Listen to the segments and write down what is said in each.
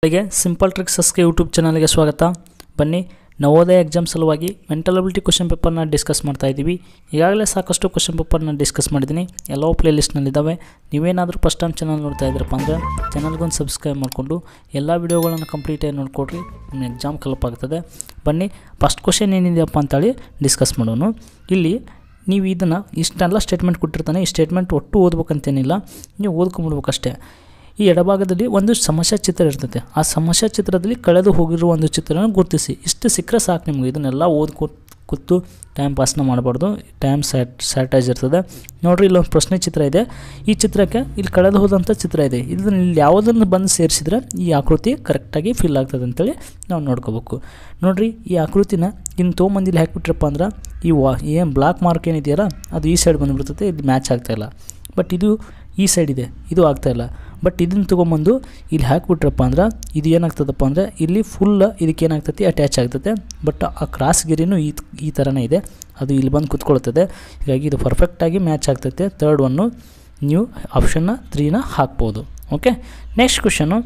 ಗೆ simple ಟ್ರಿಕ್ಸಸ್ಗೆ YouTube ಚಾನಲ್ಗೆ ಸ್ವಾಗತ. ಬನ್ನಿ, ನವೋದಯ ಎಕ್ಸಾಮ್ ಸಲುವಾಗಿ ಮೆಂಟಲ್ ಅಬಿಲಿಟಿ ಕ್ವಶನ್ ಪೇಪರ್ನ ಡಿಸ್ಕಸ್ ಮಾಡ್ತಾ ಇದ್ದೀವಿ. ಈಗಾಗಲೇ ಸಾಕಷ್ಟು ಕ್ವಶನ್ ಪೇಪರ್ನ ಡಿಸ್ಕಸ್ ಮಾಡಿದ್ದೀನಿ, ಎಲ್ಲವೂ ಪ್ಲೇಲಿಸ್ಟ್ನಲ್ಲಿದ್ದಾವೆ. ನೀವೇನಾದರೂ ಫಸ್ಟ್ ಟೈಮ್ ಚಾನಲ್ ನೋಡ್ತಾ ಇದ್ರಪ್ಪ ಅಂದರೆ ಚಾನಲ್ಗೊಂದು ಸಬ್ಸ್ಕ್ರೈಬ್ ಮಾಡಿಕೊಂಡು ಎಲ್ಲ ವೀಡಿಯೋಗಳನ್ನು ಕಂಪ್ಲೀಟಾಗಿ ನೋಡ್ಕೊಡ್ರಿ, ನಿಮ್ಮ ಎಕ್ಸಾಮ್ ಹೆಲ್ಪ್ ಆಗ್ತದೆ. ಬನ್ನಿ, ಫಸ್ಟ್ ಕ್ವಶನ್ ಏನಿದೆಯಪ್ಪ ಅಂತೇಳಿ ಡಿಸ್ಕಸ್ ಮಾಡೋಣ. ಇಲ್ಲಿ ನೀವು ಇದನ್ನು ಇಷ್ಟೆಲ್ಲ ಸ್ಟೇಟ್ಮೆಂಟ್ ಕೊಟ್ಟಿರ್ತಾನೆ, ಈ ಸ್ಟೇಟ್ಮೆಂಟ್ ಒಟ್ಟು ಓದ್ಬೇಕಂತೇನಿಲ್ಲ, ನೀವು ಓದ್ಕೊಂಬಿಡ್ಬೇಕಷ್ಟೇ. ಈ ಎಡಭಾಗದಲ್ಲಿ ಒಂದು ಸಮಸ್ಯೆ ಚಿತ್ರ ಇರ್ತದೆ, ಆ ಸಮಸ್ಯೆ ಚಿತ್ರದಲ್ಲಿ ಕಳೆದು ಹೋಗಿರುವ ಒಂದು ಚಿತ್ರನ ಗುರುತಿಸಿ. ಇಷ್ಟು ಸಿಕ್ಕರೆ ಸಾಕು ನಿಮಗೆ. ಇದನ್ನೆಲ್ಲ ಕೂತು ಟೈಮ್ ಪಾಸ್ನ ಮಾಡಬಾರ್ದು, ಟೈಮ್ ಸ್ಯಾಟೈಸ್ ಇರ್ತದೆ. ನೋಡಿರಿ, ಇಲ್ಲೊಂದು ಪ್ರಶ್ನೆ ಚಿತ್ರ ಇದೆ. ಈ ಚಿತ್ರಕ್ಕೆ ಇಲ್ಲಿ ಕಳೆದು ಹೋದಂಥ ಚಿತ್ರ ಇದೆ. ಇದನ್ನು ಇಲ್ಲಿ ಯಾವುದನ್ನು ಬಂದು ಸೇರಿಸಿದ್ರೆ ಈ ಆಕೃತಿ ಕರೆಕ್ಟಾಗಿ ಫಿಲ್ ಆಗ್ತದೆ ಅಂತೇಳಿ ನಾವು ನೋಡ್ಕೋಬೇಕು. ನೋಡಿರಿ, ಈ ಆಕೃತಿನ ಇನ್ನು ತೊಗೊಂಬಂದಿಲ್ಲಿ ಹಾಕಿಬಿಟ್ರಪ್ಪ ಅಂದ್ರೆ ಈ ಏನು ಬ್ಲಾಕ್ ಮಾರ್ಕ್ ಏನಿದೆಯಲ್ಲ ಅದು ಈ ಸೈಡ್ ಬಂದುಬಿಡ್ತದೆ, ಇದು ಮ್ಯಾಚ್ ಆಗ್ತಾಯಿಲ್ಲ. ಬಟ್ ಇದು ಈ ಸೈಡ್ ಇದೆ, ಇದು ಆಗ್ತಾಯಿಲ್ಲ. ಬಟ್ ಇದನ್ನು ತೊಗೊಂಬಂದು ಇಲ್ಲಿ ಹಾಕಿಬಿಟ್ರಪ್ಪ ಅಂದ್ರೆ ಇದು ಏನಾಗ್ತದಪ್ಪ ಅಂದರೆ ಇಲ್ಲಿ ಫುಲ್ ಇದಕ್ಕೆ ಏನಾಗ್ತೈತಿ ಅಟ್ಯಾಚ್ ಆಗ್ತದೆ. ಬಟ್ ಆ ಕ್ರಾಸ್ ಗೆರೆನೂ ಈ ಥರನೇ ಇದೆ, ಅದು ಇಲ್ಲಿ ಬಂದು ಕುತ್ಕೊಳ್ತದೆ. ಹೀಗಾಗಿ ಇದು ಪರ್ಫೆಕ್ಟಾಗಿ ಮ್ಯಾಚ್ ಆಗ್ತೈತೆ. ಥರ್ಡ್ ಒನ್ನು ನೀವು ಆಪ್ಷನ್ನ 3ನ ಹಾಕ್ಬೋದು. Okay, next question.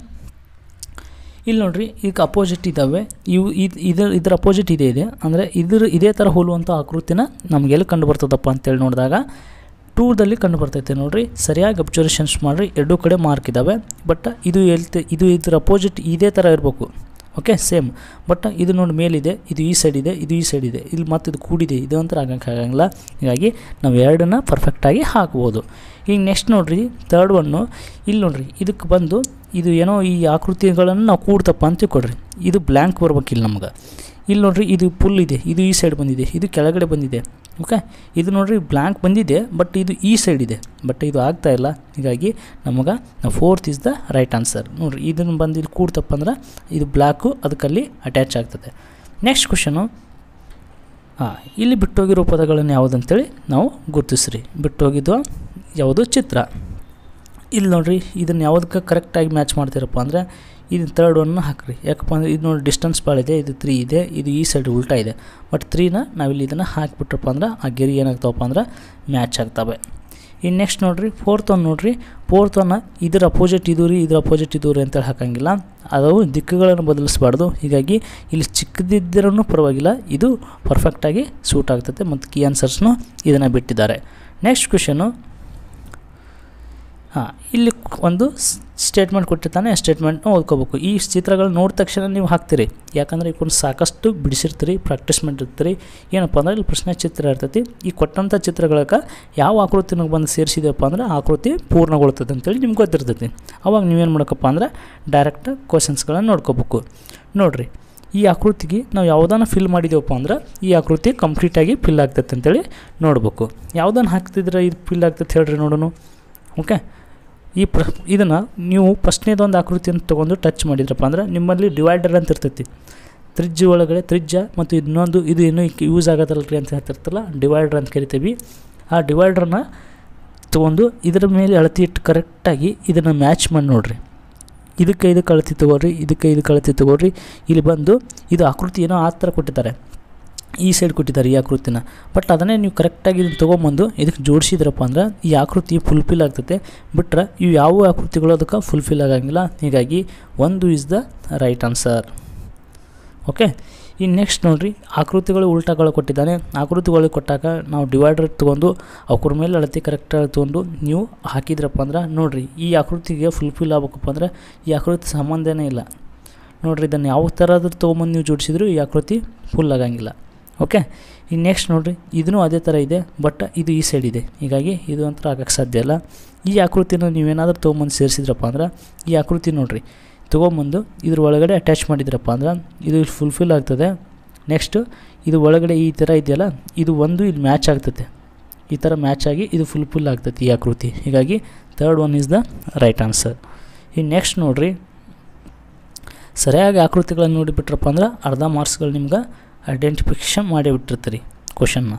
ಇಲ್ಲಿ ನೋಡಿರಿ, ಈಗ ಅಪೋಸಿಟ್ ಇದ್ದಾವೆ. ಇದರ ಅಪೋಸಿಟ್ ಇದೆ ಅಂದರೆ ಇದೇ ಥರ ಹೋಲುವಂಥ ಆಕೃತಿನ ನಮಗೆಲ್ಲಿ ಕಂಡು ಬರ್ತದಪ್ಪ ಅಂತೇಳಿ ನೋಡಿದಾಗ ಟೂದಲ್ಲಿ ಕಂಡು ಬರ್ತೈತೆ. ನೋಡಿರಿ, ಸರಿಯಾಗಿ ಅಬ್ಸರ್ವೇಷನ್ಸ್ ಮಾಡಿರಿ, ಎರಡೂ ಕಡೆ ಮಾರ್ಕ್ ಇದ್ದಾವೆ. ಬಟ್ ಇದು ಇದರ ಅಪೋಸಿಟ್ ಇದೇ ಥರ ಇರಬೇಕು. Okay, same. ಬಟ್ ಇದು ನೋಡಿ ಮೇಲಿದೆ, ಇದು ಈ ಸೈಡ್ ಇದೆ, ಇದು ಈ ಸೈಡ್ ಇದೆ, ಇಲ್ಲಿ ಮತ್ತು ಇದು ಕೂಡಿದೆ, ಇದು ಅಂತ ಆಗಂಗಿಲ್ಲ. ಹೀಗಾಗಿ ನಾವು ಎರಡನ್ನ ಪರ್ಫೆಕ್ಟಾಗಿ ಹಾಕ್ಬೋದು. ಈಗ ನೆಕ್ಸ್ಟ್ ನೋಡಿರಿ, ಥರ್ಡ್ ಒನ್ನು. ಇಲ್ಲಿ ನೋಡಿರಿ, ಇದಕ್ಕೆ ಬಂದು ಇದು ಏನೋ ಈ ಆಕೃತಿಗಳನ್ನು ನಾವು ಕೂಡ್ತಪ್ಪ ಅಂತ ಕೊಡ್ರಿ, ಇದು ಬ್ಲ್ಯಾಂಕ್ ಬರ್ಬೇಕಿಲ್ಲ ನಮ್ಗೆ. ಇಲ್ಲಿ ನೋಡಿರಿ, ಇದು ಫುಲ್ ಇದೆ, ಇದು ಈ ಸೈಡ್ ಬಂದಿದೆ, ಇದು ಕೆಳಗಡೆ ಬಂದಿದೆ. ಓಕೆ, ಇದು ನೋಡಿರಿ ಬ್ಲ್ಯಾಂಕ್ ಬಂದಿದೆ, ಬಟ್ ಇದು ಈ ಸೈಡ್ ಇದೆ, ಬಟ್ ಇದು ಆಗ್ತಾಯಿಲ್ಲ. ಹೀಗಾಗಿ ನಮಗೆ fourth is the right answer. ನೋಡಿರಿ, ಇದನ್ನು ಬಂದು ಇಲ್ಲಿ ಕೂಡ್ತಪ್ಪ ಅಂದ್ರೆ ಇದು ಬ್ಲ್ಯಾಕು ಅದಕ್ಕಲ್ಲಿ ಅಟ್ಯಾಚ್ ಆಗ್ತದೆ. Next question. ಇಲ್ಲಿ ಬಿಟ್ಟೋಗಿರೋ ಪದಗಳನ್ನು ಯಾವುದಂತೇಳಿ ನಾವು ಗುರುತಿಸ್ರಿ. ಬಿಟ್ಟೋಗಿದ್ದು ಯಾವುದು ಚಿತ್ರ. ಇಲ್ಲಿ ನೋಡಿರಿ, ಇದನ್ನು ಯಾವುದಕ್ಕೆ ಕರೆಕ್ಟಾಗಿ ಮ್ಯಾಚ್ ಮಾಡ್ತೀರಪ್ಪ ಅಂದರೆ ಇದನ್ನು ಥರ್ಡ್ ಒನ್ನು ಹಾಕ್ರಿ. ಯಾಕಪ್ಪ ಅಂದರೆ ಇದು ನೋಡಿ ಡಿಸ್ಟೆನ್ಸ್ ಭಾಳ ಇದೆ, ಇದು 3 ಇದೆ, ಇದು ಈ ಸೈಡ್ ಉಲ್ಟಾ ಇದೆ. ಬಟ್ 3ನ ನಾವಿಲ್ಲಿ ಇದನ್ನು ಹಾಕಿಬಿಟ್ರಪ್ಪ ಅಂದ್ರೆ ಆ ಗೆರೆ ಏನಾಗ್ತಾವಪ್ಪ ಅಂದ್ರೆ ಮ್ಯಾಚ್ ಆಗ್ತವೆ. ಇನ್ನು ನೆಕ್ಸ್ಟ್ ನೋಡಿರಿ, ಫೋರ್ತ್ ಒನ್. ನೋಡಿರಿ, ಫೋರ್ತ್ ಒನ್ನ ಇದರ ಅಪೋಸಿಟ್ ಇದು ರೀ, ಇದರ ಅಪೋಸಿಟ್ ಇದು ರೀ ಅಂತೇಳಿ ಹಾಕಂಗಿಲ್ಲ, ಅದು ದಿಕ್ಕುಗಳನ್ನು ಬದಲಿಸಬಾರ್ದು. ಹೀಗಾಗಿ ಇಲ್ಲಿ ಚಿಕ್ಕದಿದ್ದರೂ ಪರವಾಗಿಲ್ಲ, ಇದು ಪರ್ಫೆಕ್ಟಾಗಿ ಸೂಟ್ ಆಗ್ತದೆ. ಮತ್ತು ಕೀ ಆನ್ಸರ್ಸ್ನು ಇದನ್ನು ಬಿಟ್ಟಿದ್ದಾರೆ. Next question. ಇಲ್ಲಿ ಒಂದು ಸ್ಟೇಟ್ಮೆಂಟ್ ಕೊಟ್ಟಿರ್ತಾನೆ, ಸ್ಟೇಟ್ಮೆಂಟ್ನ ಓದ್ಕೋಬೇಕು. ಈ ಚಿತ್ರಗಳು ನೋಡಿದ ತಕ್ಷಣ ನೀವು ಹಾಕ್ತೀರಿ, ಯಾಕಂದರೆ ಈಗ ಸಾಕಷ್ಟು ಬಿಡಿಸಿರ್ತೀರಿ, ಪ್ರಾಕ್ಟೀಸ್ ಮಾಡಿರ್ತೀರಿ. ಏನಪ್ಪ ಅಂದರೆ ಇಲ್ಲಿ ಪ್ರಶ್ನೆ ಚಿತ್ರ ಇರ್ತೈತಿ. ಈ ಕೊಟ್ಟಂಥ ಚಿತ್ರಗಳಿಗೆ ಯಾವ ಆಕೃತಿನ ಬಂದು ಸೇರಿಸಿದೆಯಪ್ಪ ಅಂದರೆ ಆಕೃತಿ ಪೂರ್ಣಗೊಳ್ತದೆ ಅಂತೇಳಿ ನಿಮ್ಗೆ ಗೊತ್ತಿರ್ತೈತಿ. ಅವಾಗ ನೀವೇನು ಮಾಡೋಕ್ಕಪ್ಪ ಅಂದರೆ ಡೈರೆಕ್ಟ್ ಕ್ವಶನ್ಸ್ಗಳನ್ನು ನೋಡ್ಕೋಬೇಕು. ನೋಡಿರಿ, ಈ ಆಕೃತಿಗೆ ನಾವು ಯಾವುದನ್ನು ಫಿಲ್ ಮಾಡಿದೆವಪ್ಪ ಅಂದ್ರೆ ಈ ಆಕೃತಿ ಕಂಪ್ಲೀಟಾಗಿ ಫಿಲ್ ಆಗ್ತೈತೆ ಅಂತೇಳಿ ನೋಡ್ಬೇಕು. ಯಾವುದನ್ನು ಹಾಕ್ತಿದ್ರೆ ಇದು ಫಿಲ್ ಆಗ್ತೈತೆ ಹೇಳ್ರಿ ನೋಡೋಣ. ಓಕೆ, ಇದನ್ನು ನೀವು ಫಸ್ಟ್ನೇದೊಂದು ಆಕೃತಿಯನ್ನು ತೊಗೊಂಡು ಟಚ್ ಮಾಡಿದ್ರಪ್ಪ ಅಂದ್ರೆ ನಿಮ್ಮಲ್ಲಿ ಡಿವೈಡರ್ ಅಂತ ಇರ್ತೈತಿ. ತ್ರಿಜ್ಯ ಒಳಗಡೆ ತ್ರಿಜ್ಯ ಮತ್ತು ಇನ್ನೊಂದು ಇದು ಏನೋ ಯೂಸ್ ಆಗೋದಲ್ರಿ ಅಂತ ಹೇಳ್ತಿರ್ತಲ್ಲ, ಡಿವೈಡರ್ ಅಂತ ಕರಿತೀವಿ. ಆ ಡಿವೈಡ್ರನ್ನ ತೊಗೊಂಡು ಇದರ ಮೇಲೆ ಅಳತಿ ಇಟ್ಟು ಕರೆಕ್ಟಾಗಿ ಇದನ್ನು ಮ್ಯಾಚ್ ಮಾಡಿ ನೋಡಿರಿ. ಇದಕ್ಕೆ ಅಳತಿ ತೊಗೊಳ್ರಿ, ಇದಕ್ಕೆ ಅಳತಿ ತೊಗೊಳ್ರಿ. ಇಲ್ಲಿ ಬಂದು ಇದು ಆಕೃತಿ ಏನೋ ಆ ಥರ ಕೊಟ್ಟಿದ್ದಾರೆ, ಈ ಸೈಡ್ ಕೊಟ್ಟಿದ್ದಾರೆ ಈ ಆಕೃತಿನ. ಬಟ್ ಅದನ್ನೇ ನೀವು ಕರೆಕ್ಟಾಗಿ ಇದನ್ನು ತೊಗೊಂಬಂದು ಇದಕ್ಕೆ ಜೋಡಿಸಿದ್ರಪ್ಪ ಅಂದ್ರೆ ಈ ಆಕೃತಿ ಫುಲ್ಫಿಲ್ ಆಗ್ತದೆ. ಬಿಟ್ಟರೆ ಇವು ಯಾವ ಆಕೃತಿಗಳು ಅದಕ್ಕೆ ಫುಲ್ಫಿಲ್ ಆಗಂಗಿಲ್ಲ. ಹೀಗಾಗಿ 1 is the right answer. Okay, ಇನ್ನು ನೆಕ್ಸ್ಟ್ ನೋಡಿರಿ, ಆಕೃತಿಗಳು ಉಲ್ಟಾಗಳು ಕೊಟ್ಟಿದ್ದಾನೆ. ಆಕೃತಿಗಳು ಕೊಟ್ಟಾಗ ನಾವು ಡಿವೈಡರ್ ತೊಗೊಂಡು ಅವ್ರ ಮೇಲೆ ಅಳತೆ ಕರೆಕ್ಟಾಗಿ ತೊಗೊಂಡು ನೀವು ಹಾಕಿದ್ರಪ್ಪ ಅಂದ್ರೆ ನೋಡಿರಿ, ಈ ಆಕೃತಿಗೆ ಫುಲ್ಫಿಲ್ ಆಗ್ಬೇಕಪ್ಪ ಅಂದ್ರೆ ಈ ಆಕೃತಿ ಸಂಬಂಧನೇ ಇಲ್ಲ. ನೋಡಿರಿ, ಇದನ್ನು ಯಾವ ಥರದ್ದು ತೊಗೊಂಬಂದು ನೀವು ಜೋಡಿಸಿದ್ರು ಈ ಆಕೃತಿ ಫುಲ್ ಆಗಂಗಿಲ್ಲ. ಓಕೆ, ಇನ್ನು ನೆಕ್ಸ್ಟ್ ನೋಡಿರಿ, ಇದೂ ಅದೇ ಥರ ಇದೆ, ಬಟ್ ಇದು ಈ ಸೈಡ್ ಇದೆ. ಹೀಗಾಗಿ ಇದು ಅಂತ ಆಗೋಕ್ಕೆ ಸಾಧ್ಯ ಇಲ್ಲ. ಈ ಆಕೃತಿನ ನೀವೇನಾದರೂ ತೊಗೊಂಬಂದು ಸೇರಿಸಿದ್ರಪ್ಪ ಅಂದ್ರೆ ಈ ಆಕೃತಿ ನೋಡಿರಿ ತೊಗೊಂಬಂದು ಇದ್ರ ಒಳಗಡೆ ಅಟ್ಯಾಚ್ ಮಾಡಿದ್ರಪ್ಪ ಅಂದ್ರೆ ಇದು ಫುಲ್ಫಿಲ್ ಆಗ್ತದೆ. ನೆಕ್ಸ್ಟು ಇದು ಒಳಗಡೆ ಈ ಥರ ಇದೆಯಲ್ಲ, ಇದು ಒಂದು ಇಲ್ಲಿ ಮ್ಯಾಚ್ ಆಗ್ತದೆ. ಈ ಥರ ಮ್ಯಾಚ್ ಆಗಿ ಇದು ಫುಲ್ಫಿಲ್ ಆಗ್ತದೆ ಈ ಆಕೃತಿ. ಹೀಗಾಗಿ third one is the right answer. ಇನ್ನು ನೆಕ್ಸ್ಟ್ ನೋಡಿರಿ, ಸರಿಯಾಗಿ ಆಕೃತಿಗಳನ್ನು ನೋಡಿಬಿಟ್ರಪ್ಪ ಅಂದ್ರೆ ಅರ್ಧ ಮಾರ್ಕ್ಸ್ಗಳು ನಿಮ್ಗೆ ಐಡೆಂಟಿಫಿಕೇಷನ್ ಮಾಡಿ ಬಿಟ್ಟಿರ್ತೀರಿ ಕ್ವಶನ್ನ.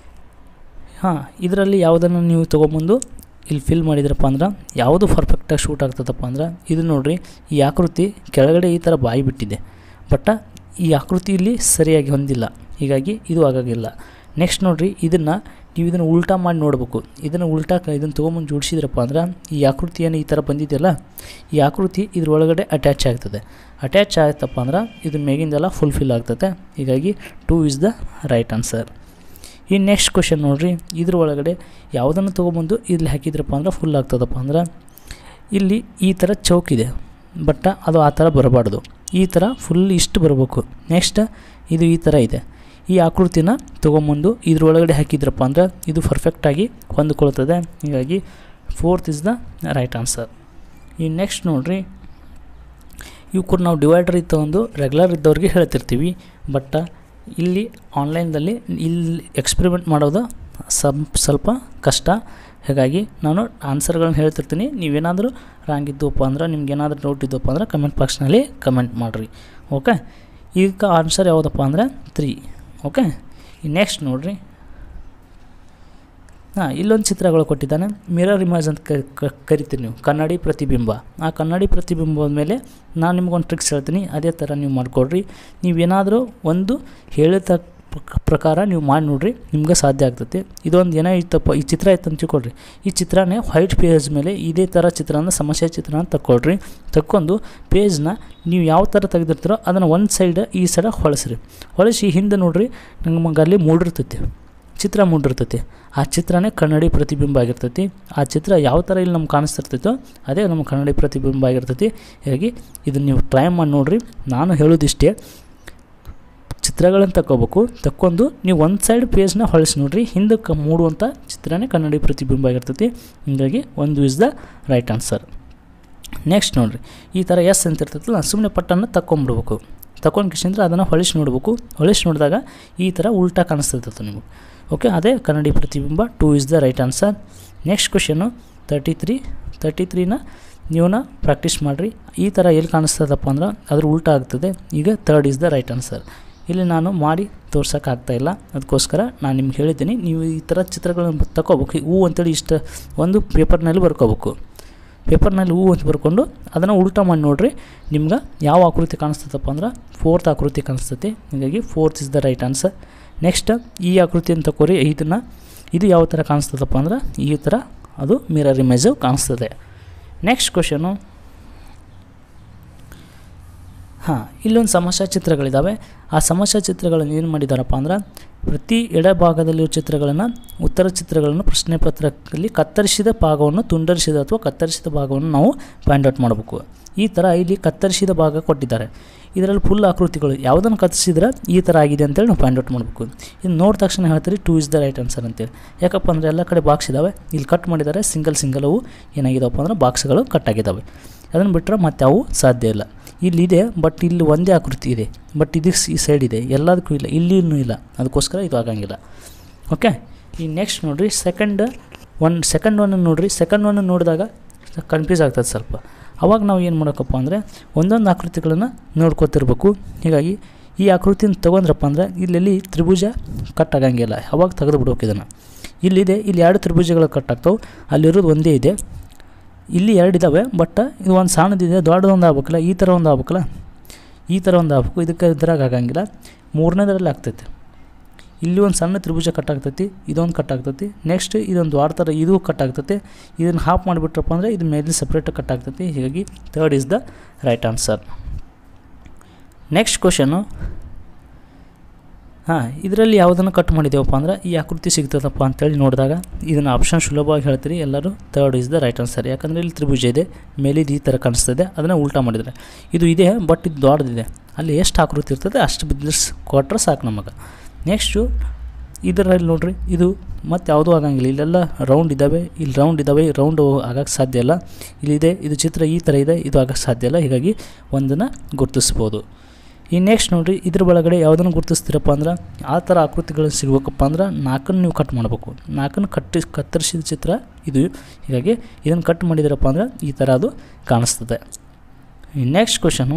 ಇದರಲ್ಲಿ ಯಾವುದನ್ನು ನೀವು ತೊಗೊಂಬಂದು ಇಲ್ಲಿ ಫಿಲ್ ಮಾಡಿದ್ರಪ್ಪ ಅಂದ್ರೆ ಯಾವುದು ಪರ್ಫೆಕ್ಟಾಗಿ ಶೂಟ್ ಆಗ್ತದಪ್ಪ ಅಂದ್ರೆ ಇದು ನೋಡಿರಿ, ಈ ಆಕೃತಿ ಕೆಳಗಡೆ ಈ ಥರ ಬಾಯಿ ಬಿಟ್ಟಿದೆ, ಬಟ್ ಈ ಆಕೃತಿ ಇಲ್ಲಿ ಸರಿಯಾಗಿ ಹೊಂದಿಲ್ಲ. ಹೀಗಾಗಿ ಇದು ಆಗೋಂಗಿಲ್ಲ. ನೆಕ್ಸ್ಟ್ ನೋಡಿರಿ, ಇದನ್ನು ನೀವು ಇದನ್ನು ಉಲ್ಟಾ ಮಾಡಿ ನೋಡಬೇಕು. ಇದನ್ನು ಇದನ್ನು ತೊಗೊಂಬಂದು ಜೋಡಿಸಿದ್ರಪ್ಪ ಅಂದ್ರೆ ಈ ಆಕೃತಿ ಏನು ಈ ಥರ ಬಂದಿದೆಯಲ್ಲ, ಈ ಆಕೃತಿ ಇದ್ರೊಳಗಡೆ ಅಟ್ಯಾಚ್ ಆಗ್ತದೆ. ಅಟ್ಯಾಚ್ ಆಯ್ತಪ್ಪ ಅಂದ್ರೆ ಇದು ಮೇಗಿಂದೆಲ್ಲ ಫುಲ್ಫಿಲ್ ಆಗ್ತದೆ. ಹೀಗಾಗಿ 2 ಇಸ್ ದ ರೈಟ್ ಆನ್ಸರ್. ಈ ನೆಕ್ಸ್ಟ್ ಕ್ವಶನ್ ನೋಡಿರಿ, ಇದ್ರ ಒಳಗಡೆ ಯಾವುದನ್ನು ತೊಗೊಬಂದು ಇಲ್ಲಿ ಹಾಕಿದ್ರಪ್ಪ ಅಂದ್ರೆ ಫುಲ್ ಆಗ್ತದಪ್ಪ ಅಂದ್ರೆ ಇಲ್ಲಿ ಈ ಥರ ಚೌಕಿದೆ, ಬಟ್ ಅದು ಆ ಥರ ಬರಬಾರ್ದು. ಈ ಥರ ಫುಲ್ ಇಷ್ಟು ಬರಬೇಕು. ನೆಕ್ಸ್ಟ್ ಇದು ಈ ಥರ ಇದೆ. ಈ ಆಕೃತಿನ ತೊಗೊಂಬಂದು ಇದ್ರೊಳಗಡೆ ಹಾಕಿದ್ರಪ್ಪ ಅಂದ್ರೆ ಇದು ಪರ್ಫೆಕ್ಟಾಗಿ ಹೊಂದ್ಕೊಳ್ತದೆ. ಹೀಗಾಗಿ 4th is the right answer. ಈ ನೆಕ್ಸ್ಟ್ ನೋಡಿರಿ, ಇವ್ಕು ನಾವು ಡಿವೈಡರ್ ತೊಗೊಂಡು ರೆಗ್ಯುಲರ್ ಇದ್ದವ್ರಿಗೆ ಹೇಳ್ತಿರ್ತೀವಿ, ಬಟ್ ಇಲ್ಲಿ ಆನ್ಲೈನ್ದಲ್ಲಿ ಇಲ್ಲಿ ಎಕ್ಸ್ಪೆರಿಮೆಂಟ್ ಮಾಡೋದು ಸ್ವಲ್ಪ ಕಷ್ಟ. ಹಾಗಾಗಿ ನಾನು ಆನ್ಸರ್ಗಳನ್ನ ಹೇಳ್ತಿರ್ತೀನಿ. ನೀವೇನಾದರೂ ರಾಂಗ್ ಇದ್ದವಪ್ಪ ಅಂದ್ರೆ ನಿಮ್ಗೇನಾದರೂ ಡೌಟ್ ಇದ್ದವಪ್ಪ ಅಂದ್ರೆ ಕಮೆಂಟ್ ಬಾಕ್ಸ್ನಲ್ಲಿ ಕಮೆಂಟ್ ಮಾಡಿರಿ. ಓಕೆ, ಈಗ ಆನ್ಸರ್ ಯಾವುದಪ್ಪ ಅಂದ್ರೆ 3. ಓಕೆ, ಈ ನೆಕ್ಸ್ಟ್ ನೋಡಿರಿ, ಇಲ್ಲೊಂದು ಚಿತ್ರಗಳು ಕೊಟ್ಟಿದ್ದಾನೆ. ಮಿರರ್ ಇಮೇಜ್ ಅಂತ ಕರಿತೀರಿ ನೀವು, ಕನ್ನಡಿ ಪ್ರತಿಬಿಂಬ. ಆ ಕನ್ನಡಿ ಪ್ರತಿಬಿಂಬದ ಮೇಲೆ ನಾನು ನಿಮ್ಗೊಂದು ಟ್ರಿಕ್ಸ್ ಹೇಳ್ತೀನಿ, ಅದೇ ಥರ ನೀವು ಮಾಡಿಕೊಡ್ರಿ. ನೀವೇನಾದರೂ ಒಂದು ಹೇಳಿದ ಪ್ರಕಾರ ನೀವು ಮಾಡಿ ನೋಡಿರಿ, ನಿಮ್ಗೆ ಸಾಧ್ಯ ಆಗ್ತೈತಿ. ಇದೊಂದು ಏನೋ ಇತ್ತಪ್ಪ, ಈ ಚಿತ್ರ ಇತ್ತು ಅಂತ ತಿಳ್ಕೊಳ್ರಿ. ಈ ಚಿತ್ರನೇ ವೈಟ್ ಪೇಜ್ ಮೇಲೆ ಇದೇ ಥರ ಚಿತ್ರನ ಸಮಸ್ಯೆ ಚಿತ್ರನ ತಗೊಳ್ರಿ. ತಕ್ಕೊಂಡು ಪೇಜ್ನ ನೀವು ಯಾವ ಥರ ತೆಗೆದಿರ್ತೀರೋ ಅದನ್ನು ಒಂದು ಸೈಡ್ ಈ ಸೈಡ್ ಹೊಳಿಸಿ ಹಿಂದೆ ನೋಡಿರಿ, ನಮಗೆ ಅಲ್ಲಿ ಮೂಡಿರ್ತೈತಿ, ಚಿತ್ರ ಮೂಡಿರ್ತೈತಿ. ಆ ಚಿತ್ರನೇ ಕನ್ನಡಿ ಪ್ರತಿಬಿಂಬ ಆಗಿರ್ತೈತಿ. ಆ ಚಿತ್ರ ಯಾವ ಥರ ಇಲ್ಲಿ ನಮ್ಗೆ ಕಾಣಿಸ್ತಿರ್ತೈತೋ ಅದೇ ನಮ್ಮ ಕನ್ನಡಿ ಪ್ರತಿಬಿಂಬ ಆಗಿರ್ತೈತಿ. ಹೀಗಾಗಿ ಇದನ್ನು ನೀವು ಟ್ರೈ ಮಾಡಿ ನೋಡಿರಿ. ನಾನು ಹೇಳೋದಿಷ್ಟೇ, ಚಿತ್ರಗಳನ್ನು ತಕ್ಕೊಂಡು ನೀವು ಒಂದು ಸೈಡ್ ಪೇಜ್ನ ಹೊಳಿಸಿ ನೋಡಿರಿ, ಹಿಂದಕ್ಕೆ ಮೂಡುವಂಥ ಚಿತ್ರನೇ ಕನ್ನಡಿ ಪ್ರತಿಬಿಂಬ ಆಗಿರ್ತೈತಿ. ಹೀಗಾಗಿ 1 is the right answer. Next ನೋಡಿರಿ, ಈ ಥರ ಎಸ್ ಅಂತ ಇರ್ತೈತಲ್ಲ, ಸುಮ್ಮನೆ ಪಟ್ಟನ್ನು ತಗೊಂಡ್ಬಿಡ್ಬೇಕು. ತಗೊಂಡು ಕಿಶಂದ್ರೆ ಅದನ್ನು ಹೊಳಿಸಿ ನೋಡಬೇಕು. ಹೊಳಿಸಿ ನೋಡಿದಾಗ ಈ ಥರ ಉಲ್ಟಾ ಕಾಣಿಸ್ತಿರ್ತೈತೆ ನಿಮಗೆ. ಓಕೆ, ಅದೇ ಕನ್ನಡಿ ಪ್ರತಿಬಿಂಬ. 2 is the right answer. Next question 33ನ ನೀವನ್ನ ಪ್ರಾಕ್ಟೀಸ್ ಮಾಡಿರಿ. ಈ ಥರ ಎಲ್ಲಿ ಕಾಣಿಸ್ತದಪ್ಪ ಅಂದ್ರೆ ಅದ್ರ ಉಲ್ಟಾ ಆಗ್ತದೆ. ಈಗ 3rd is the right answer. ಇಲ್ಲಿ ನಾನು ಮಾಡಿ ತೋರ್ಸೋಕ್ಕಾಗ್ತಾಯಿಲ್ಲ, ಅದಕ್ಕೋಸ್ಕರ ನಾನು ನಿಮ್ಗೆ ಹೇಳಿದ್ದೀನಿ, ನೀವು ಈ ಥರ ಚಿತ್ರಗಳನ್ನು ತಗೋಬೇಕು. ಹೂ ಅಂತೇಳಿ ಇಷ್ಟು ಒಂದು ಪೇಪರ್ನಲ್ಲಿ ಬರ್ಕೋಬೇಕು. ಪೇಪರ್ನಲ್ಲಿ ಹೂ ಅಂತ ಬರ್ಕೊಂಡು ಅದನ್ನು ಉಲ್ಟಾ ಮಾಡಿ ನೋಡಿರಿ, ನಿಮ್ಗೆ ಯಾವ ಆಕೃತಿ ಕಾಣಿಸ್ತದಪ್ಪ ಅಂದ್ರೆ 4th ಆಕೃತಿ ಕಾಣಿಸ್ತೈತಿ. ಹೀಗಾಗಿ 4th is the right answer. Next ಈ ಆಕೃತಿಯನ್ನು ತಗೋರಿ. ಇದು ಯಾವ ಥರ ಕಾಣಿಸ್ತದಪ್ಪ ಅಂದ್ರೆ ಈ ಥರ ಅದು ಮಿರರ್ ಇಮೇಜು ಕಾಣಿಸ್ತದೆ. ನೆಕ್ಸ್ಟ್ ಕ್ವಶನು, ಇಲ್ಲೊಂದು ಸಮಸ್ಯಾ ಚಿತ್ರಗಳಿದ್ದಾವೆ. ಆ ಸಮಸ್ಯಾ ಚಿತ್ರಗಳನ್ನು ಏನು ಮಾಡಿದ್ದಾರಪ್ಪ ಅಂದ್ರೆ ಪ್ರತಿ ಎಡಭಾಗದಲ್ಲಿರುವ ಚಿತ್ರಗಳನ್ನು, ಉತ್ತರ ಚಿತ್ರಗಳನ್ನು ಪ್ರಶ್ನೆ ಪತ್ರದಲ್ಲಿ ಕತ್ತರಿಸಿದ ಭಾಗವನ್ನು, ತುಂಡರಿಸಿದ ಅಥವಾ ಕತ್ತರಿಸಿದ ಭಾಗವನ್ನು ನಾವು ಫೈಂಡ್ ಔಟ್ ಮಾಡಬೇಕು. ಈ ಥರ ಇಲ್ಲಿ ಕತ್ತರಿಸಿದ ಭಾಗ ಕೊಟ್ಟಿದ್ದಾರೆ. ಇದರಲ್ಲಿ ಫುಲ್ ಆಕೃತಿಗಳು ಯಾವುದನ್ನು ಕತ್ತರಿಸಿದ್ರೆ ಈ ಥರ ಆಗಿದೆ ಅಂತೇಳಿ ನಾವು ಫೈಂಡ್ ಔಟ್ ಮಾಡಬೇಕು. ಇದು ನೋಡಿದ ತಕ್ಷಣ ಹೇಳ್ತೀರಿ 2 ಇಸ್ ದ ರೈಟ್ ಆನ್ಸರ್ ಅಂತೇಳಿ. ಯಾಕಪ್ಪ ಅಂದರೆ ಎಲ್ಲ ಕಡೆ ಬಾಕ್ಸ್ ಇದ್ದಾವೆ, ಇಲ್ಲಿ ಕಟ್ ಮಾಡಿದ್ದಾರೆ. ಸಿಂಗಲ್ ಅವು ಏನಾಗಿದ್ದಾವಪ್ಪ ಅಂದ್ರೆ ಬಾಕ್ಸ್ಗಳು ಕಟ್ ಆಗಿದ್ದಾವೆ. ಅದನ್ನು ಬಿಟ್ಟರೆ ಮತ್ತೆ ಅವು ಸಾಧ್ಯ ಇಲ್ಲ. ಇಲ್ಲಿದೆ, ಬಟ್ ಇಲ್ಲಿ ಒಂದೇ ಆಕೃತಿ ಇದೆ, ಬಟ್ ಇದಕ್ಕೆ ಈ ಸೈಡ್ ಇದೆ, ಎಲ್ಲದಕ್ಕೂ ಇಲ್ಲ, ಇಲ್ಲಿನೂ ಇಲ್ಲ. ಅದಕ್ಕೋಸ್ಕರ ಇದು ಆಗಂಗಿಲ್ಲ. ಓಕೆ, ಈ ನೆಕ್ಸ್ಟ್ ನೋಡಿರಿ, ಸೆಕೆಂಡ್ ಒನ್ ನೋಡಿರಿ. ಸೆಕೆಂಡ್ ಒನ್ ನೋಡಿದಾಗ ಕನ್ಫ್ಯೂಸ್ ಆಗ್ತದೆ ಸ್ವಲ್ಪ. ಅವಾಗ ನಾವು ಏನು ಮಾಡೋಕ್ಕಪ್ಪ ಅಂದರೆ ಒಂದೊಂದು ಆಕೃತಿಗಳನ್ನು ನೋಡ್ಕೊತಿರ್ಬೇಕು. ಹೀಗಾಗಿ ಈ ಆಕೃತಿನ ತೊಗೊಂಡ್ರಪ್ಪ ಅಂದರೆ ಇಲ್ಲೆಲ್ಲಿ ತ್ರಿಭುಜ ಕಟ್ ಆಗಂಗಿಲ್ಲ, ಅವಾಗ ತೆಗೆದು ಬಿಡ್ಬೇಕು ಇದನ್ನು. ಇಲ್ಲಿದೆ, ಇಲ್ಲಿ 2 ತ್ರಿಭುಜಗಳು ಕಟ್ ಆಗ್ತಾವೆ, ಅಲ್ಲಿರೋದು ಒಂದೇ ಇದೆ. ಇಲ್ಲಿ 2 ಇದ್ದಾವೆ, ಬಟ್ ಇದು ಒಂದು ಸಣ್ಣದಿದೆ, ದೊಡ್ಡದೊಂದು ಆಗ್ಬೇಕಲ್ಲ, ಈ ಥರ ಒಂದು ಆಗ್ಬೇಕಲ್ಲ, ಈ ಥರ ಒಂದು ಆಗ್ಬೇಕು. ಇದಕ್ಕೆ ಇದ್ರಾಗ ಆಗಂಗಿಲ್ಲ, 3ನೇದರಲ್ಲಿ ಆಗ್ತೈತೆ. ಇಲ್ಲಿ ಒಂದು ಸಣ್ಣ ತ್ರಿಭುಜ ಕಟ್ ಆಗ್ತೈತಿ, ಇದೊಂದು ಕಟ್ ಆಗ್ತೈತಿ. ನೆಕ್ಸ್ಟ್ ಇದೊಂದು ದ್ವಾರ ಥರ ಇದು ಕಟ್ ಆಗ್ತೈತಿ. ಇದನ್ನು ಹಾಫ್ ಮಾಡಿಬಿಟ್ರಪ್ಪ ಅಂದರೆ ಇದು ಮೇಲೆ ಸಪ್ರೇಟಾಗಿ ಕಟ್ ಆಗ್ತೈತಿ. ಹೀಗಾಗಿ 3rd is the right answer. Next question, ಇದರಲ್ಲಿ ಯಾವುದನ್ನು ಕಟ್ ಮಾಡಿದ್ದೇವಪ್ಪ ಅಂದ್ರೆ ಈ ಆಕೃತಿ ಸಿಗ್ತದಪ್ಪ ಅಂತೇಳಿ ನೋಡಿದಾಗ ಇದನ್ನು ಆಪ್ಷನ್ ಸುಲಭವಾಗಿ ಹೇಳ್ತೀರಿ ಎಲ್ಲರೂ. 3rd is the right answer. ಯಾಕಂದರೆ ಇಲ್ಲಿ ತ್ರಿಭುಜ ಇದೆ, ಮೇಲಿದು ಈ ಥರ ಕಾಣಿಸ್ತದೆ, ಅದನ್ನು ಉಲ್ಟಾ ಮಾಡಿದರೆ ಇದು ಇದೆ, ಬಟ್ ಇದು ದೊಡ್ಡದಿದೆ. ಅಲ್ಲಿ ಎಷ್ಟು ಆಕೃತಿ ಇರ್ತದೆ ಅಷ್ಟು ಬಿಸ್ನೆಸ್ ಕೊಟ್ರೆ ಸಾಕು ನಮಗೆ. ನೆಕ್ಸ್ಟು ಇದರಲ್ಲಿ ನೋಡಿರಿ, ಇದು ಮತ್ತು ಯಾವುದೂ ಆಗಂಗಿಲ್ಲ. ಇಲ್ಲೆಲ್ಲ ರೌಂಡ್ ಇದ್ದಾವೆ, ಇಲ್ಲಿ ರೌಂಡ್ ಇದ್ದಾವೆ, ರೌಂಡು ಆಗೋಕ್ಕೆ ಸಾಧ್ಯ ಇಲ್ಲ. ಇಲ್ಲಿದೆ, ಇದು ಚಿತ್ರ ಈ ಥರ ಇದೆ, ಇದು ಆಗೋಕ್ಕೆ ಸಾಧ್ಯ ಇಲ್ಲ. ಹೀಗಾಗಿ ಒಂದನ್ನು ಗುರುತಿಸ್ಬೋದು. ಈ ನೆಕ್ಸ್ಟ್ ನೋಡಿರಿ, ಇದ್ರ ಒಳಗಡೆ ಯಾವುದನ್ನು ಗುರುತಿಸ್ತೀರಪ್ಪ ಅಂದ್ರೆ ಆ ಥರ ಆಕೃತಿಗಳು ಸಿಗಬೇಕಪ್ಪ ಅಂದ್ರೆ 4 ನೀವು ಕಟ್ ಮಾಡಬೇಕು. 4 ಕತ್ತರಿಸಿದ ಚಿತ್ರ ಇದು. ಹೀಗಾಗಿ ಇದನ್ನು ಕಟ್ ಮಾಡಿದ್ರಪ್ಪ ಅಂದ್ರೆ ಈ ಥರ ಅದು ಕಾಣಿಸ್ತದೆ. ಈ ನೆಕ್ಸ್ಟ್ ಕ್ವಶನು,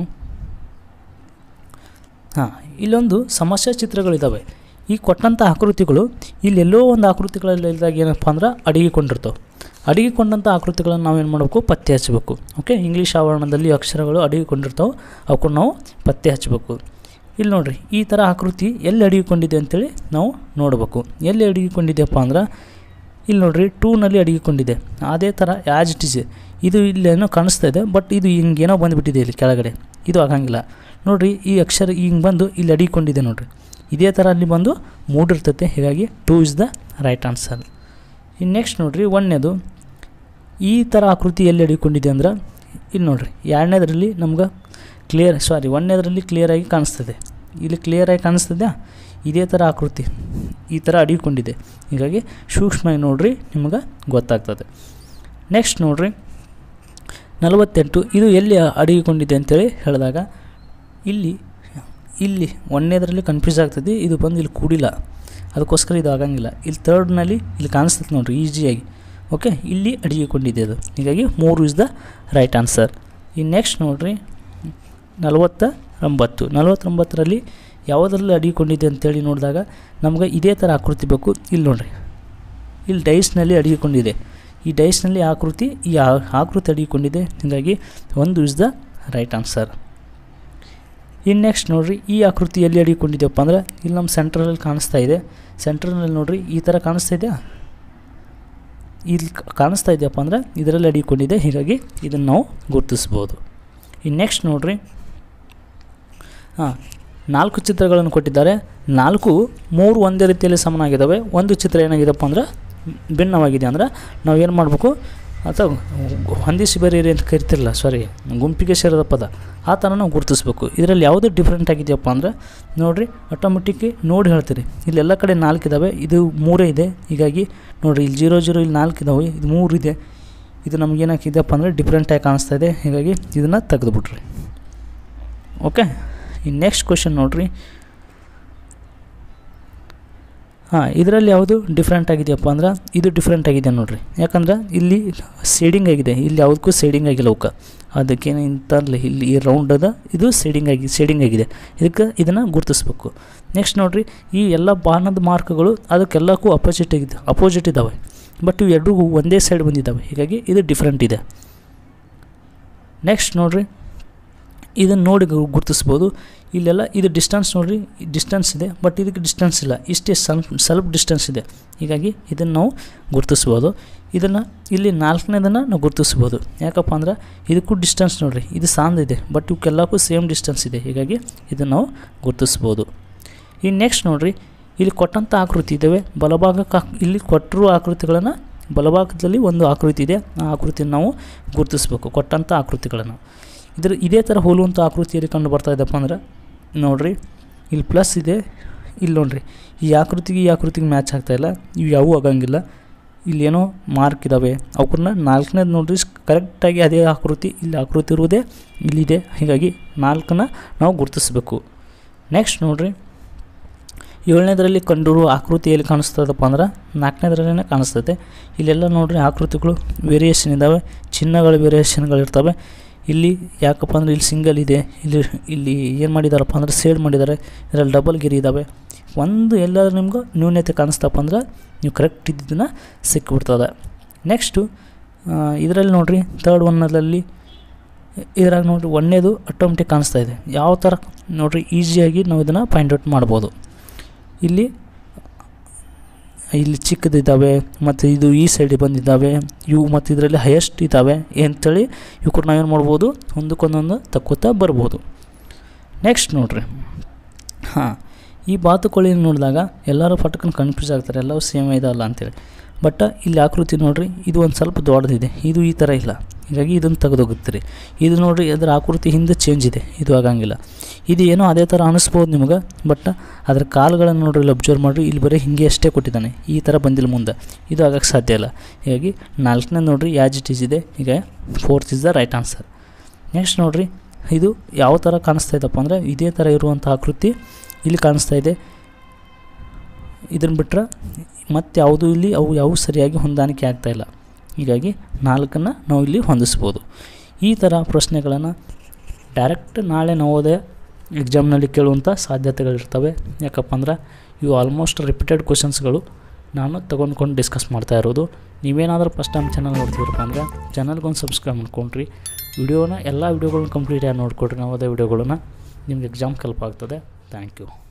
ಇಲ್ಲೊಂದು ಸಮಸ್ಯೆ ಚಿತ್ರಗಳಿದ್ದಾವೆ. ಈ ಕೊಟ್ಟಂಥ ಆಕೃತಿಗಳು ಇಲ್ಲೆಲ್ಲೋ ಒಂದು ಆಕೃತಿಗಳಲ್ಲಿದ್ದಾಗ ಏನಪ್ಪ ಅಂದ್ರೆ ಅಡಗಿಕೊಂಡಿರ್ತವೆ. ಅಡಗಿಕೊಂಡಂಥ ಆಕೃತಿಗಳನ್ನು ನಾವೇನು ಮಾಡಬೇಕು, ಪತ್ತೆ ಹಚ್ಚಬೇಕು. ಓಕೆ, ಇಂಗ್ಲೀಷ್ ಆವರಣದಲ್ಲಿ ಅಕ್ಷರಗಳು ಅಡಗಿಕೊಂಡಿರ್ತಾವೆ, ಅವಕ್ಕನ್ನು ನಾವು ಪತ್ತೆ ಹಚ್ಚಬೇಕು. ಇಲ್ಲಿ ನೋಡಿರಿ ಈ ಥರ ಆಕೃತಿ ಎಲ್ಲಿ ಅಡಗಿಕೊಂಡಿದೆ ಅಂತೇಳಿ ನಾವು ನೋಡಬೇಕು. ಎಲ್ಲಿ ಅಡಗಿಕೊಂಡಿದೆಯಪ್ಪ ಅಂದ್ರೆ ಇಲ್ಲಿ ನೋಡಿರಿ 2ನಲ್ಲಿ ಅಡಗಿಕೊಂಡಿದೆ. ಅದೇ ಥರ ಆ್ಯಸ್ ಇಟ್ ಈಸ್ ಇದು ಇಲ್ಲೇನೋ ಕಾಣಿಸ್ತಾ ಇದೆ, ಬಟ್ ಇದು ಹಿಂಗೇನೋ ಬಂದುಬಿಟ್ಟಿದೆ ಇಲ್ಲಿ ಕೆಳಗಡೆ. ಇದು ಆಗಂಗಿಲ್ಲ ನೋಡಿರಿ. ಈ ಅಕ್ಷರ ಹಿಂಗೆ ಬಂದು ಇಲ್ಲಿ ಅಡಗಿಕೊಂಡಿದೆ ನೋಡಿರಿ. ಇದೇ ಥರ ಅಲ್ಲಿ ಬಂದು ಮೂಡಿರ್ತೈತೆ. ಹೀಗಾಗಿ 2 ಇಸ್ ದ ರೈಟ್ ಆನ್ಸರ್. ಇನ್ನು ನೆಕ್ಸ್ಟ್ ನೋಡಿರಿ 1ನೇದು ಈ ಥರ ಆಕೃತಿ ಎಲ್ಲಿ ಅಡಗಿಕೊಂಡಿದೆ ಅಂದ್ರೆ ಇಲ್ಲಿ ನೋಡಿರಿ 2ನೇದರಲ್ಲಿ ನಮ್ಗೆ 1ನೇದರಲ್ಲಿ ಕ್ಲಿಯರಾಗಿ ಕಾಣಿಸ್ತದೆ. ಇಲ್ಲಿ ಕ್ಲಿಯರಾಗಿ ಕಾಣಿಸ್ತದೆ. ಇದೇ ಥರ ಆಕೃತಿ ಈ ಥರ ಅಡಗಿಕೊಂಡಿದೆ. ಹೀಗಾಗಿ ಸೂಕ್ಷ್ಮವಾಗಿ ನೋಡಿರಿ ನಿಮ್ಗೆ ಗೊತ್ತಾಗ್ತದೆ. ನೆಕ್ಸ್ಟ್ ನೋಡಿರಿ 48 ಇದು ಎಲ್ಲಿ ಅಡಗಿಕೊಂಡಿದೆ ಅಂತೇಳಿ ಹೇಳಿದಾಗ ಇಲ್ಲಿ 1ನೇದರಲ್ಲಿ ಕನ್ಫ್ಯೂಸ್ ಆಗ್ತದೆ. ಇದು ಬಂದು ಇಲ್ಲಿ ಕೂಡಿಲ್ಲ, ಅದಕ್ಕೋಸ್ಕರ ಇದು ಆಗಂಗಿಲ್ಲ. ಇಲ್ಲಿ 3ನಲ್ಲಿ ಇಲ್ಲಿ ಕಾಣಿಸ್ತದೆ ನೋಡಿರಿ ಈಸಿಯಾಗಿ. ಓಕೆ, ಇಲ್ಲಿ ಅಡಗಿಕೊಂಡಿದೆ ಅದು. ಹೀಗಾಗಿ 3 ಇಸ್ ದ ರೈಟ್ ಆನ್ಸರ್. ಈ ನೆಕ್ಸ್ಟ್ ನೋಡಿರಿ 49ರಲ್ಲಿ ಯಾವುದರಲ್ಲಿ ಅಡಗಿಕೊಂಡಿದೆ ಅಂತೇಳಿ ನೋಡಿದಾಗ ನಮ್ಗೆ ಇದೇ ಥರ ಆಕೃತಿ ಬೇಕು. ಇಲ್ಲಿ ನೋಡಿರಿ ಇಲ್ಲಿ ಡೈಸ್ನಲ್ಲಿ ಅಡಗಿಕೊಂಡಿದೆ. ಈ ಡೈಸ್ನಲ್ಲಿ ಈ ಆಕೃತಿ ಅಡಗಿಕೊಂಡಿದೆ. ಹೀಗಾಗಿ 1 ಇಸ್ ದ ರೈಟ್ ಆನ್ಸರ್. ಇನ್ನು ನೆಕ್ಸ್ಟ್ ನೋಡಿರಿ ಈ ಆಕೃತಿ ಎಲ್ಲಿ ಅಡಗಿಕೊಂಡಿದೆಯಪ್ಪ ಅಂದ್ರೆ ಇಲ್ಲಿ ನಮ್ಮ ಸೆಂಟ್ರಲ್ಲಿ ಕಾಣಿಸ್ತಾ ಇದೆ. ಸೆಂಟ್ರಲ್ಲಿ ನೋಡಿರಿ ಈ ಥರ ಕಾಣಿಸ್ತಾ ಇದೆಯಾ? ಇಲ್ಲಿ ಕಾಣಿಸ್ತಾ ಇದೆಯಪ್ಪ ಅಂದ್ರೆ ಇದರಲ್ಲಿ ಅಡಗಿಕೊಂಡಿದೆ. ಹೀಗಾಗಿ ಇದನ್ನು ನಾವು ಗುರುತಿಸ್ಬೋದು. ಇನ್ನು ನೆಕ್ಸ್ಟ್ ನೋಡಿರಿ 4 ಚಿತ್ರಗಳನ್ನು ಕೊಟ್ಟಿದ್ದಾರೆ. 3 ಒಂದೇ ರೀತಿಯಲ್ಲಿ ಸಮನಾಗಿದ್ದಾವೆ. ಒಂದು ಚಿತ್ರ ಏನಾಗಿದೆಪ್ಪ ಅಂದ್ರೆ ಭಿನ್ನವಾಗಿದೆ. ಅಂದ್ರೆ ನಾವು ಏನು ಮಾಡಬೇಕು, ಅಥವಾ ಹೊಂದಿಸಿ ಬರೀರಿ ಅಂತ ಕರಿತಿರಲ್ಲ, ಗುಂಪಿಗೆ ಸೇರಿದ ಪದ, ಆ ಥರ ನಾವು ಗುರುತಿಸ್ಬೇಕು. ಇದರಲ್ಲಿ ಯಾವುದು ಡಿಫ್ರೆಂಟ್ ಆಗಿದೆಯಪ್ಪ ಅಂದ್ರೆ ನೋಡಿರಿ ಆಟೋಮೆಟಿಕ್ಲಿ ನೋಡಿ ಹೇಳ್ತೀರಿ. ಇಲ್ಲೆಲ್ಲ ಕಡೆ 4 ಇದ್ದಾವೆ, ಇದು 3 ಇದೆ. ಹೀಗಾಗಿ ನೋಡಿರಿ ಇಲ್ಲಿ 0 0 ಇಲ್ಲಿ 4 ಇದ್ದಾವೆ, ಇದು 3 ಇದೆ. ಇದು ನಮಗೇನಾಗಿದೆಯಪ್ಪ ಅಂದರೆ ಡಿಫ್ರೆಂಟಾಗಿ ಕಾಣಿಸ್ತಾ ಇದೆ. ಹೀಗಾಗಿ ಇದನ್ನು ತೆಗೆದುಬಿಟ್ರಿ. ಓಕೆ, ಇನ್ನು ನೆಕ್ಸ್ಟ್ ಕ್ವೆಶನ್ ನೋಡಿರಿ. ಇದರಲ್ಲಿ ಯಾವುದು ಡಿಫ್ರೆಂಟ್ ಆಗಿದೆಯಪ್ಪ ಅಂದ್ರೆ ಇದು ಡಿಫ್ರೆಂಟ್ ಆಗಿದೆ ನೋಡಿರಿ. ಯಾಕಂದ್ರೆ ಇಲ್ಲಿ ಶೇಡಿಂಗ್ ಆಗಿದೆ, ಇಲ್ಲಿ ಯಾವುದಕ್ಕೂ ಶೇಡಿಂಗ್ ಆಗಿಲ್ಲ. ಅದಕ್ಕೇನು ಇಂಥಲ್ಲಿ ಇಲ್ಲಿ ಈ ರೌಂಡ್ ಅದ, ಇದು ಶೇಡಿಂಗ್ ಆಗಿದೆ. ಇದನ್ನು ಗುರುತಿಸ್ಬೇಕು. ನೆಕ್ಸ್ಟ್ ನೋಡಿರಿ ಈ ಎಲ್ಲ ಬಾಣದ ಮಾರ್ಕ್ಗಳು ಅದಕ್ಕೆಲ್ಲಕ್ಕೂ ಅಪೋಸಿಟ್ ಇದ್ದಾವೆ. ಬಟ್ ಇವು ಎರಡೂ ಒಂದೇ ಸೈಡ್ ಬಂದಿದ್ದಾವೆ. ಹೀಗಾಗಿ ಇದು ಡಿಫ್ರೆಂಟ್ ಇದೆ. ನೆಕ್ಸ್ಟ್ ನೋಡಿರಿ ಇದನ್ನು ನೋಡಿ ಗುರುತಿಸ್ಬೋದು. ಇಲ್ಲೆಲ್ಲ ಇದು ಡಿಸ್ಟೆನ್ಸ್ ನೋಡಿರಿ, ಡಿಸ್ಟೆನ್ಸ್ ಇದೆ, ಬಟ್ ಇದಕ್ಕೆ ಡಿಸ್ಟೆನ್ಸ್ ಇಲ್ಲ, ಇಷ್ಟೇ ಸ್ವಲ್ಪ ಡಿಸ್ಟೆನ್ಸ್ ಇದೆ. ಹೀಗಾಗಿ ಇದನ್ನು ನಾವು ಗುರುತಿಸ್ಬೋದು. ಇದನ್ನು ಇಲ್ಲಿ 4ನೇದನ್ನು ನಾವು ಗುರುತಿಸ್ಬೋದು. ಯಾಕಪ್ಪ ಅಂದ್ರೆ ಇದಕ್ಕೂ ಡಿಸ್ಟೆನ್ಸ್ ನೋಡಿರಿ, ಇದು ಸಾಂದಿದೆ, ಬಟ್ ಇವಕ್ಕೆಲ್ಲಕ್ಕೂ ಸೇಮ್ ಡಿಸ್ಟೆನ್ಸ್ ಇದೆ. ಹೀಗಾಗಿ ಇದನ್ನು ನಾವು ಗುರುತಿಸ್ಬೋದು. ಇನ್ನು ನೆಕ್ಸ್ಟ್ ನೋಡಿರಿ ಇಲ್ಲಿ ಕೊಟ್ಟಂಥ ಆಕೃತಿ ಇದ್ದಾವೆ. ಬಲಭಾಗಕ್ಕೆ ಇಲ್ಲಿ ಕೊಟ್ಟಿರುವ ಆಕೃತಿಗಳನ್ನು ಬಲಭಾಗದಲ್ಲಿ ಒಂದು ಆಕೃತಿ ಇದೆ. ಆ ಆಕೃತಿಯನ್ನು ನಾವು ಗುರುತಿಸ್ಬೇಕು, ಕೊಟ್ಟಂಥ ಆಕೃತಿಗಳನ್ನು. ಇದೇ ಥರ ಹೋಲುವಂಥ ಆಕೃತಿಯಲ್ಲಿ ಕಂಡು ಬರ್ತಾ ಇದೆಯಪ್ಪ ಅಂದ್ರೆ ನೋಡಿರಿ ಇಲ್ಲಿ ಪ್ಲಸ್ ಇದೆ. ಇಲ್ಲಿ ನೋಡಿರಿ ಈ ಆಕೃತಿಗೆ ಮ್ಯಾಚ್ ಆಗ್ತಾಯಿಲ್ಲ, ಇವು ಯಾವುವೂ ಆಗಂಗಿಲ್ಲ. ಇಲ್ಲೇನೋ ಮಾರ್ಕ್ ಇದ್ದಾವೆ, ಅವನ್ನ 4ನೇದು ನೋಡಿರಿ ಕರೆಕ್ಟಾಗಿ ಅದೇ ಆಕೃತಿ, ಇಲ್ಲಿ ಆಕೃತಿ ಇರುವುದೇ ಇಲ್ಲಿದೆ. ಹೀಗಾಗಿ 4ನ ನಾವು ಗುರುತಿಸ್ಬೇಕು. ನೆಕ್ಸ್ಟ್ ನೋಡಿರಿ 7ನೇದರಲ್ಲಿ ಕಂಡಿರುವ ಆಕೃತಿ ಎಲ್ಲಿ ಕಾಣಿಸ್ತದಪ್ಪ ಅಂದ್ರೆ 4ನೇದರಲ್ಲೇ ಕಾಣಿಸ್ತದೆ. ಇಲ್ಲೆಲ್ಲ ನೋಡಿರಿ ಆಕೃತಿಗಳು ವೇರಿಯೇಷನ್ ಇದ್ದಾವೆ, ಚಿಹ್ನೆಗಳು ವೇರಿಯೇಷನ್ಗಳಿರ್ತವೆ. ಇಲ್ಲಿ ಯಾಕಪ್ಪ ಅಂದರೆ ಇಲ್ಲಿ ಸಿಂಗಲ್ ಇದೆ, ಇಲ್ಲಿ ಏನು ಮಾಡಿದಾರಪ್ಪ ಅಂದ್ರೆ ಸೇಡ್ ಮಾಡಿದ್ದಾರೆ. ಇದರಲ್ಲಿ ಡಬಲ್ ಗಿರಿ ಇದ್ದಾವೆ. ಒಂದು ಎಲ್ಲಾದ್ರೂ ನಿಮ್ಗೆ ನ್ಯೂನ್ಯತೆ ಕಾಣಿಸ್ತಪ್ಪ ಅಂದ್ರೆ ನೀವು ಕರೆಕ್ಟ್ ಇದ್ದಿದ್ದನ್ನು ಸಿಕ್ಕಿಬಿಡ್ತದೆ. ನೆಕ್ಸ್ಟು ಇದರಲ್ಲಿ ನೋಡಿರಿ 3rd ಒನ್ನಲ್ಲಿ ಇದ್ರಾಗ ನೋಡಿರಿ 1ನೇದು ಆಟೋಮೆಟಿಕ್ ಕಾಣಿಸ್ತಾ ಇದೆ. ಯಾವ ಥರ ನೋಡಿರಿ ಈಸಿಯಾಗಿ ನಾವು ಇದನ್ನು ಫೈಂಡ್ ಔಟ್ ಮಾಡ್ಬೋದು. ಇಲ್ಲಿ ಚಿಕ್ಕದಿದ್ದಾವೆ ಮತ್ತು ಇದು ಈ ಸೈಡಿಗೆ ಬಂದಿದ್ದಾವೆ ಇವು, ಮತ್ತು ಇದರಲ್ಲಿ ಹೈಯೆಸ್ಟ್ ಇದ್ದಾವೆ ಅಂಥೇಳಿ ಇವು ನಾವೇನು ಮಾಡ್ಬೋದು, ಒಂದಕ್ಕೊಂದೊಂದು ತಕ್ಕೋತಾ ಬರ್ಬೋದು. ನೆಕ್ಸ್ಟ್ ನೋಡಿರಿ ಈ ಬಾತುಕೋಳಿನ ನೋಡಿದಾಗ ಎಲ್ಲರೂ ಪಟಕನ್ನು ಕನ್ಫ್ಯೂಸ್ ಆಗ್ತಾರೆ, ಎಲ್ಲವೂ ಸೇಮ್ ಇದಲ್ಲ ಅಂತೇಳಿ. ಬಟ್ ಇಲ್ಲಿ ಆಕೃತಿ ನೋಡಿರಿ ಇದು ಒಂದು ಸ್ವಲ್ಪ ದೊಡ್ಡದಿದೆ, ಇದು ಈ ಥರ ಇಲ್ಲ. ಹೀಗಾಗಿ ಇದನ್ನು ತೆಗೆದೋಗುತ್ತೀರಿ. ಇದು ನೋಡಿರಿ ಅದರ ಆಕೃತಿ ಹಿಂದೆ ಚೇಂಜ್ ಇದೆ, ಇದು ಆಗಂಗಿಲ್ಲ. ಇದು ಏನೋ ಅದೇ ಥರ ಅನ್ನಿಸ್ಬೋದು ನಿಮಗೆ, ಬಟ್ ಅದರ ಕಾಲುಗಳನ್ನು ನೋಡಿರಿ ಇಲ್ಲಿ ಅಬ್ಸರ್ವ್ ಮಾಡಿರಿ, ಇಲ್ಲಿ ಬರೀ ಹಿಂಗೆ ಅಷ್ಟೇ ಕೊಟ್ಟಿದ್ದಾನೆ, ಈ ಥರ ಬಂದಿಲ್ಲ ಮುಂದೆ, ಇದು ಆಗೋಕ್ಕೆ ಸಾಧ್ಯ ಇಲ್ಲ. ಹೀಗಾಗಿ 4ನೇದು ನೋಡಿರಿ ಆ್ಯಸ್ ಇಟ್ ಈಸ್ ಇದೆ. ಈಗ 4th is the right answer. Next ನೋಡಿರಿ ಇದು ಯಾವ ಥರ ಕಾಣಿಸ್ತಾ ಇದೆಪ್ಪ ಅಂದರೆ ಇದೇ ಥರ ಇರುವಂಥ ಆಕೃತಿ ಇಲ್ಲಿ ಕಾಣಿಸ್ತಾ ಇದೆ. ಇದನ್ನು ಬಿಟ್ಟರೆ ಮತ್ತು ಯಾವುದೂ ಇಲ್ಲಿ ಅವು ಸರಿಯಾಗಿ ಹೊಂದಾಣಿಕೆ ಆಗ್ತಾಯಿಲ್ಲ. ಹೀಗಾಗಿ 4ನ್ನು ನಾವು ಇಲ್ಲಿ ಹೊಂದಿಸ್ಬೋದು. ಈ ಥರ ಪ್ರಶ್ನೆಗಳನ್ನು ಡೈರೆಕ್ಟ್ ನಾಳೆ ನವೋದಯ ಎಕ್ಸಾಮ್ನಲ್ಲಿ ಕೇಳುವಂಥ ಸಾಧ್ಯತೆಗಳಿರ್ತವೆ. ಯಾಕಪ್ಪ ಅಂದ್ರೆ ಇವು ಆಲ್ಮೋಸ್ಟ್ ರಿಪೀಟೆಡ್ ಕ್ವಶನ್ಸ್ಗಳು ನಾನು ತೊಗೊಂಡ್ಕೊಂಡು ಡಿಸ್ಕಸ್ ಮಾಡ್ತಾ ಇರೋದು. ನೀವೇನಾದರೂ ಫಸ್ಟ್ ಟೈಮ್ ಚಾನಲ್ ನೋಡ್ತಿದ್ರಪ್ಪ ಅಂದ್ರೆ ಚಾನಲ್ಗೊಂದು ಸಬ್ಸ್ಕ್ರೈಬ್ ಮಾಡ್ಕೊಂಡ್ರಿ. ಎಲ್ಲ ವೀಡಿಯೋಗಳನ್ನ ಕಂಪ್ಲೀಟಾಗಿ ನೋಡ್ಕೊಡ್ರಿ. ನವೋದಯ ವೀಡಿಯೋಗಳನ್ನ ನಿಮ್ಗೆ ಎಕ್ಸಾಮ್ ಹೆಲ್ಪ್ ಆಗ್ತದೆ. Thank you.